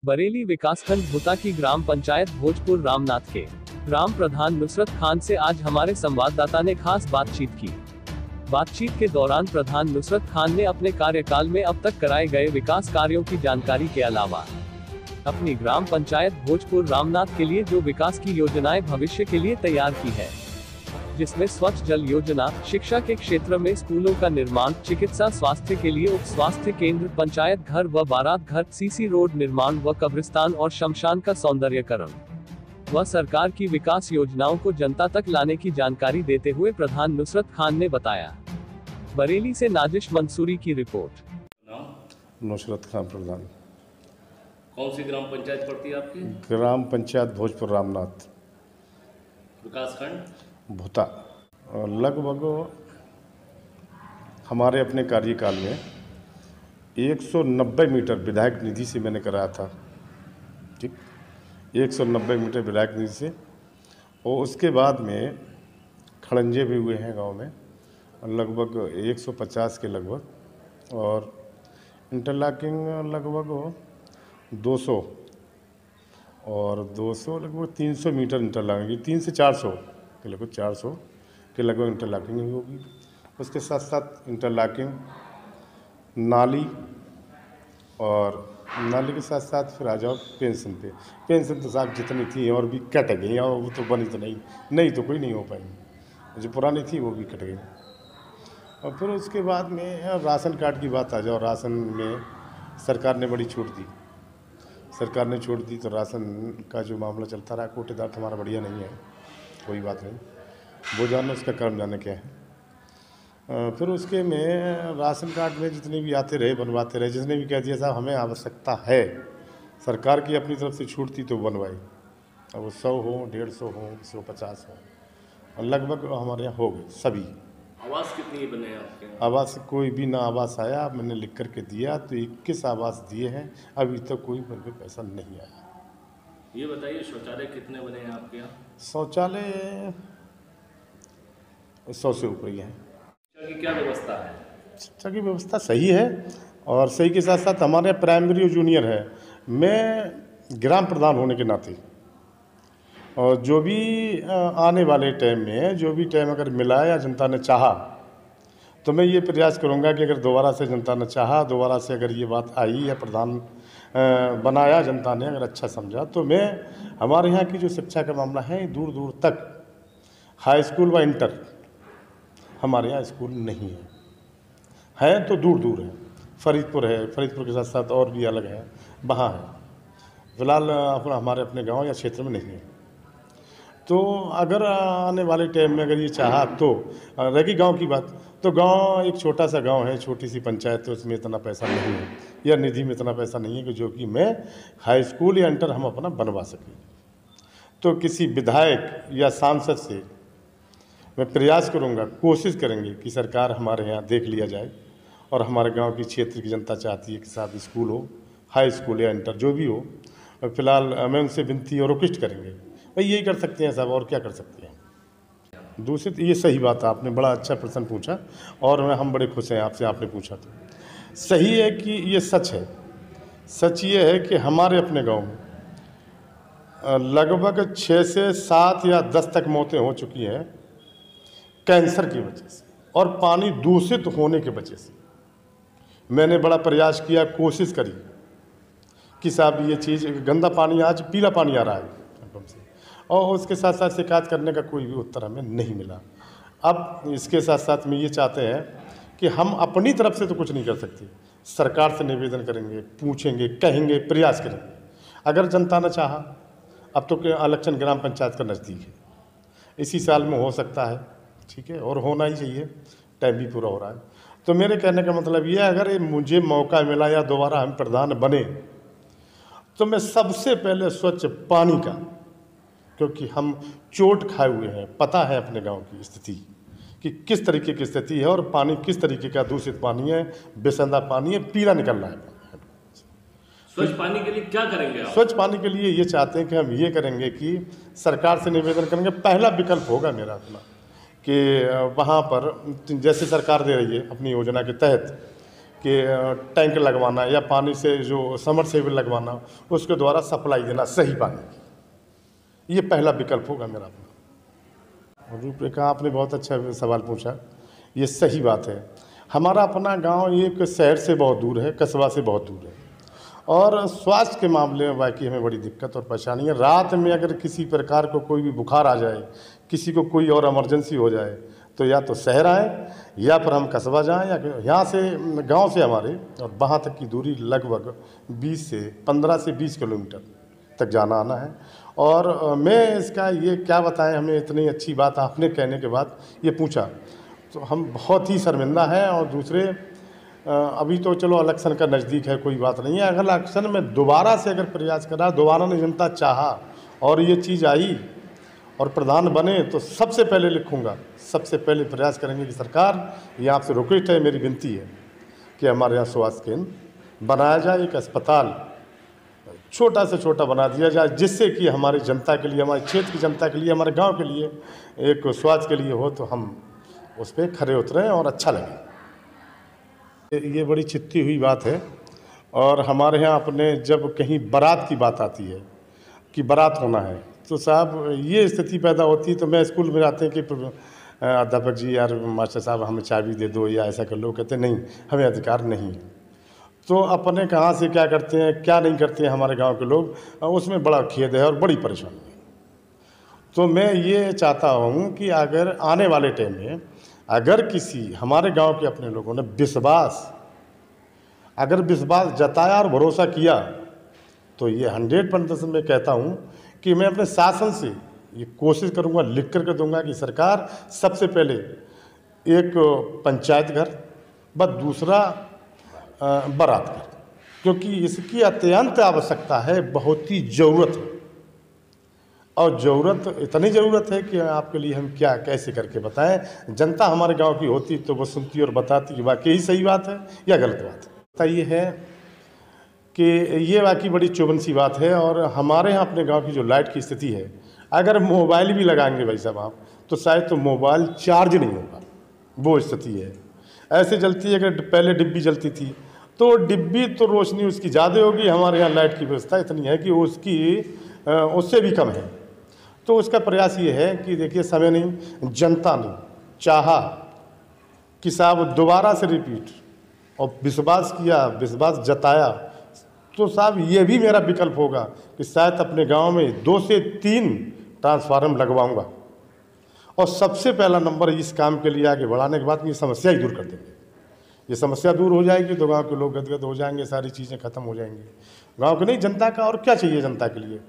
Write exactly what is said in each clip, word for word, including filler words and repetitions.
बरेली विकासखंड भुता की ग्राम पंचायत भोजपुर रामनाथ के ग्राम प्रधान नुसरत खान से आज हमारे संवाददाता ने खास बातचीत की। बातचीत के दौरान प्रधान नुसरत खान ने अपने कार्यकाल में अब तक कराए गए विकास कार्यों की जानकारी के अलावा अपनी ग्राम पंचायत भोजपुर रामनाथ के लिए जो विकास की योजनाएं भविष्य के लिए तैयार की है, जिसमें स्वच्छ जल योजना, शिक्षा के क्षेत्र में स्कूलों का निर्माण, चिकित्सा स्वास्थ्य के लिए उप स्वास्थ्य केंद्र, पंचायत घर व बारात घर, सीसी रोड निर्माण व कब्रिस्तान और शमशान का सौंदर्यकरण व सरकार की विकास योजनाओं को जनता तक लाने की जानकारी देते हुए प्रधान नुसरत खान ने बताया। बरेली से नाजिश मंसूरी की रिपोर्ट। नुसरत खान प्रधान। कौन सी ग्राम पंचायत पड़ती है आपकी? ग्राम पंचायत भोजपुर रामनाथ, विकासखंड भुता। और लगभग हमारे अपने कार्यकाल में एक सौ नब्बे मीटर विधायक निधि से मैंने कराया था। ठीक, एक सौ नब्बे मीटर विधायक निधि से। और उसके बाद में खड़ंजे भी हुए हैं गांव में, लगभग एक सौ पचास के लगभग, और इंटरलॉकिंग लगभग दो सौ, और दो सौ लगभग तीन सौ मीटर इंटरलॉकिंग, तीन से चार सौ के लगभग चार सौ के लगभग इंटरलॉकिंग ही होगी। उसके साथ साथ इंटरलॉकिंग, नाली, और नाली के साथ साथ फिर आ जाओ पेंशन पे। पेंशन तो साहब जितनी थी और भी कट गई, और वो तो बनी तो नहीं नहीं तो कोई नहीं हो पाई। जो पुरानी थी वो भी कट गई। और फिर उसके बाद में राशन कार्ड की बात आ जाओ। राशन में सरकार ने बड़ी छूट दी, सरकार ने छूट दी तो राशन का जो मामला चलता रहा, कोटेदार तो हमारा बढ़िया नहीं है, कोई बात नहीं, वो जानो उसका कर्म जाने क्या है। फिर उसके में राशन कार्ड में जितने भी आते रहे बनवाते रहे, जिसने भी कह दिया साहब हमें आवश्यकता है, सरकार की अपनी तरफ से छूट थी तो बनवाई। अब वो सौ हो, डेढ़ सौ हो, सौ पचास हो, और लगभग हमारे यहाँ हो गए सभी। आवास कितनी बने हैं आपके? आवास कोई भी ना आवास आया, मैंने लिख कर के दिया तो इक्कीस आवास दिए हैं, अभी तक कोई मेरे पे पैसा नहीं आया। ये बताइए शौचालय कितने बने हैं आपके यहाँ? शौचालय सौ से ऊपर ही है। शिक्षा की क्या व्यवस्था है? शिक्षा की व्यवस्था सही है, और सही के साथ साथ हमारे प्राइमरी और जूनियर है। मैं ग्राम प्रधान होने के नाते, और जो भी आने वाले टाइम में जो भी टाइम अगर मिला या जनता ने चाहा, तो मैं ये प्रयास करूंगा कि अगर दोबारा से जनता ने चाहा, दोबारा से अगर ये बात आई या प्रधान बनाया जनता ने, अगर अच्छा समझा, तो मैं हमारे यहाँ की जो शिक्षा का मामला है, दूर दूर तक हाई स्कूल व इंटर हमारे यहाँ स्कूल नहीं है, है तो दूर दूर है। फरीदपुर है, फरीदपुर के साथ साथ और भी अलग है, वहाँ है। फिलहाल अपना हमारे अपने गांव या क्षेत्र में नहीं है। तो अगर आने वाले टाइम में अगर ये चाहा तो रहेगी गांव की बात, तो गांव एक छोटा सा गांव है, छोटी सी पंचायत है, उसमें इतना पैसा नहीं है, या निधि में इतना पैसा नहीं है कि जो कि मैं हाई स्कूल या इंटर हम अपना बनवा सकें। तो किसी विधायक या सांसद से मैं प्रयास करूंगा, कोशिश करेंगे कि सरकार हमारे यहाँ देख लिया जाए, और हमारे गांव की क्षेत्र की जनता चाहती है कि साहब स्कूल हो, हाई स्कूल या इंटर जो भी हो। फिलहाल मैं उनसे विनती और रिक्वेस्ट करेंगे, भाई यही कर सकते हैं साहब, और क्या कर सकते हैं। दूसरी ये सही बात है, आपने बड़ा अच्छा प्रश्न पूछा, और मैं हम बड़े खुश हैं आपसे, आपने पूछा तो सही है कि ये सच है। सच ये है कि हमारे अपने गाँव में लगभग छः से सात या दस तक मौतें हो चुकी हैं कैंसर की वजह से, और पानी दूषित होने की वजह से। मैंने बड़ा प्रयास किया, कोशिश करी कि साहब ये चीज़, गंदा पानी, आज पीला पानी आ रहा है से, और उसके साथ साथ शिकायत करने का कोई भी उत्तर हमें नहीं मिला। अब इसके साथ साथ में ये चाहते हैं कि हम अपनी तरफ से तो कुछ नहीं कर सकते, सरकार से निवेदन करेंगे, पूछेंगे, कहेंगे, प्रयास करेंगे। अगर जनता ने चाहा, अब तो इलेक्शन ग्राम पंचायत का नज़दीक है, इसी साल में हो सकता है, ठीक है, और होना ही चाहिए, टाइम भी पूरा हो रहा है। तो मेरे कहने का मतलब ये है, अगर मुझे मौका मिला या दोबारा हम प्रधान बने, तो मैं सबसे पहले स्वच्छ पानी का, क्योंकि हम चोट खाए हुए हैं, पता है अपने गांव की स्थिति कि किस तरीके की स्थिति है, और पानी किस तरीके का दूषित पानी है, बेसंदा पानी है, पीला निकल रहा है। स्वच्छ पानी के लिए क्या करेंगे आप? स्वच्छ पानी के लिए ये चाहते हैं कि हम ये करेंगे कि सरकार से निवेदन करेंगे। पहला विकल्प होगा मेरा अपना कि वहाँ पर जैसे सरकार दे रही है अपनी योजना के तहत कि टैंक लगवाना या पानी से जो समरसेबल लगवाना, उसके द्वारा सप्लाई देना सही पानी की, ये पहला विकल्प होगा मेरा अपना। रूपरेखा आपने बहुत अच्छा सवाल पूछा, ये सही बात है। हमारा अपना गांव एक शहर से बहुत दूर है, कस्बा से बहुत दूर है, और स्वास्थ्य के मामले में बाकी हमें बड़ी दिक्कत और परेशानी है। रात में अगर किसी प्रकार को कोई भी बुखार आ जाए, किसी को कोई और इमरजेंसी हो जाए, तो या तो शहर आए या फिर हम कस्बा जाएं, या यहाँ से गांव से हमारे और वहाँ तक की दूरी लगभग बीस से पंद्रह से बीस किलोमीटर तक जाना आना है। और मैं इसका ये क्या बताएं, हमें इतनी अच्छी बात आपने कहने के बाद ये पूछा तो हम बहुत ही शर्मिंदा हैं। और दूसरे, अभी तो चलो इलेक्शन का नज़दीक है, कोई बात नहीं है। अगर इलेक्शन में दोबारा से अगर प्रयास करा, दोबारा ने जनता चाहा और ये चीज़ आई और प्रधान बने, तो सबसे पहले लिखूंगा, सबसे पहले प्रयास करेंगे कि सरकार, ये आपसे रिक्वेस्ट है, मेरी विनती है कि हमारे यहाँ स्वास्थ्य केंद्र बनाया जाए, एक अस्पताल छोटा से छोटा बना दिया जाए, जिससे कि हमारी जनता के लिए, हमारे क्षेत्र की जनता के लिए, हमारे गाँव के लिए एक स्वास्थ्य के लिए हो, तो हम उस पर खरे उतरें और अच्छा लगे। ये बड़ी चित्ती हुई बात है। और हमारे यहाँ अपने जब कहीं बारात की बात आती है कि बारात होना है, तो साहब ये स्थिति पैदा होती है, तो मैं स्कूल में जाते हैं कि अध्यापक जी, यार मास्टर साहब हमें चाबी दे दो या ऐसा कर लो, कहते नहीं, हमें अधिकार नहीं है। तो अपने कहाँ से क्या करते हैं, क्या नहीं करते हैं हमारे गाँव के लोग, उसमें बड़ा खेद है और बड़ी परेशानी है। तो मैं ये चाहता हूँ कि अगर आने वाले टाइम में अगर किसी हमारे गांव के अपने लोगों ने विश्वास अगर विश्वास जताया और भरोसा किया, तो ये हंड्रेड परसेंट मैं कहता हूँ कि मैं अपने शासन से ये कोशिश करूँगा, लिख कर के दूंगा कि सरकार सबसे पहले एक पंचायत घर, बस दूसरा बारात घर, क्योंकि इसकी अत्यंत आवश्यकता है, बहुत ही ज़रूरत है। और ज़रूरत इतनी ज़रूरत है कि आपके लिए हम क्या कैसे करके बताएं। जनता हमारे गांव की होती तो वो सुनती और बताती कि वाकई ही सही बात है या गलत बात है। तो ये है कि ये वाकई बड़ी चुभन सी बात है। और हमारे यहाँ अपने गांव की जो लाइट की स्थिति है, अगर मोबाइल भी लगाएंगे भाई साहब आप, तो शायद तो मोबाइल चार्ज नहीं होगा, वो स्थिति है। ऐसे जलती है, अगर पहले डिब्बी जलती थी तो डिब्बी तो रोशनी उसकी ज़्यादा होगी, हमारे यहाँ लाइट की व्यवस्था इतनी है कि उसकी उससे भी कम है। तो उसका प्रयास ये है कि देखिए, समय नहीं, जनता ने चाहा कि साहब दोबारा से रिपीट और विश्वास किया, विश्वास जताया, तो साहब ये भी मेरा विकल्प होगा कि शायद अपने गांव में दो से तीन ट्रांसफार्मर लगवाऊंगा। और सबसे पहला नंबर इस काम के लिए आगे बढ़ाने के बाद ये समस्या ही दूर कर देंगे। ये समस्या दूर हो जाएगी तो गाँव के लोग गदगद हो जाएंगे, सारी चीज़ें खत्म हो जाएंगी। गाँव के नहीं, जनता का और क्या चाहिए जनता के लिए।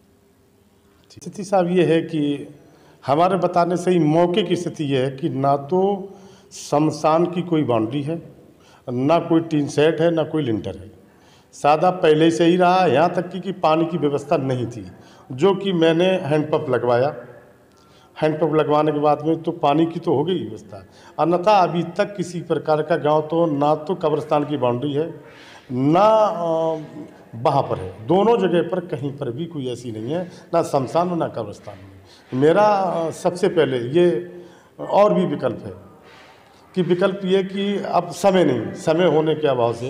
स्थिति साहब ये है कि हमारे बताने से ही मौके की स्थिति ये है कि ना तो शमशान की कोई बाउंड्री है, ना कोई टीन सेट है, ना कोई लिंटर है। सादा पहले से ही रहा, यहाँ तक कि, कि पानी की व्यवस्था नहीं थी, जो कि मैंने हैंडपंप लगवाया। हैंडपंप लगवाने के बाद में तो पानी की तो हो गई व्यवस्था, अन्यथा अभी तक किसी प्रकार का गांव तो ना तो कब्रिस्तान की बाउंड्री है, ना वहाँ पर है। दोनों जगह पर कहीं पर भी कोई ऐसी नहीं है, ना शमशान में ना कब्रिस्तान में। मेरा सबसे पहले ये और भी विकल्प है कि विकल्प ये कि अब समय नहीं, समय होने के अभाव से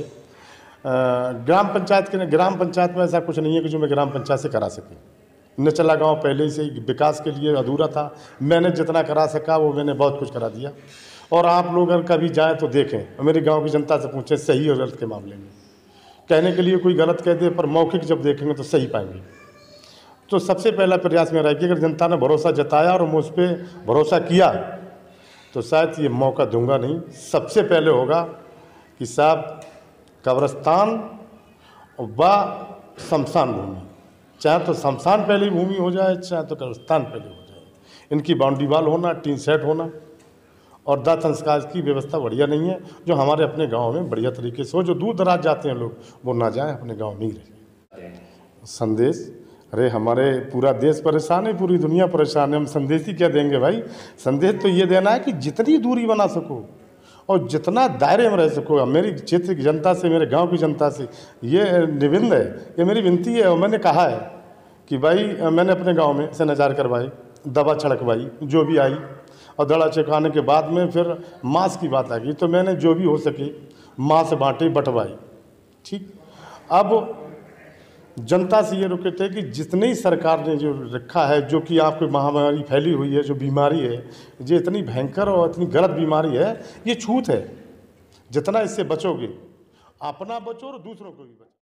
ग्राम पंचायत के ग्राम पंचायत में ऐसा कुछ नहीं है कि जो मैं ग्राम पंचायत से करा सके। नचला गांव पहले से ही विकास के लिए अधूरा था, मैंने जितना करा सका वो मैंने बहुत कुछ करा दिया। और आप लोग अगर कभी जाएँ तो देखें, मेरे गाँव की जनता से पूछें सही और गलत के मामले में। कहने के लिए कोई गलत कह दे, पर मौखिक जब देखेंगे तो सही पाएंगे। तो सबसे पहला प्रयास मेरा है कि अगर जनता ने भरोसा जताया और मुझ पर भरोसा किया, तो शायद ये मौका दूंगा नहीं। सबसे पहले होगा कि साहब कब्रिस्तान व शमशान भूमि, चाहे तो शमशान पहली भूमि हो जाए, चाहे तो कब्रिस्तान पहले हो जाए, इनकी बाउंड्री वाल होना, टीन सेट होना। और दाह संस्कार की व्यवस्था बढ़िया नहीं है, जो हमारे अपने गांव में बढ़िया तरीके से हो। जो दूर दराज जाते हैं लोग, वो ना जाएं, अपने गांव में ही रहें। संदेश, अरे हमारे पूरा देश परेशान है, पूरी दुनिया परेशान है, हम संदेश ही क्या देंगे भाई। संदेश तो ये देना है कि जितनी दूरी बना सको और जितना दायरे में रह सको। मेरी क्षेत्र की जनता से, मेरे गांव की जनता से ये निवेदन है, ये मेरी विनती है। और मैंने कहा है कि भाई, मैंने अपने गांव में से नज़ार करवाई, दवा छिड़कवाई, जो भी आई, और दड़ा चकाने के बाद में फिर मांस की बात आ गई, तो मैंने जो भी हो सके मांस बांटे बंटवाई। ठीक, अब जनता से ये रुके थे कि जितनी सरकार ने जो रखा है, जो कि आपको महामारी फैली हुई है, जो बीमारी है, जो इतनी भयंकर और इतनी गलत बीमारी है, ये छूत है। जितना इससे बचोगे, अपना बचो और दूसरों को भी बचो।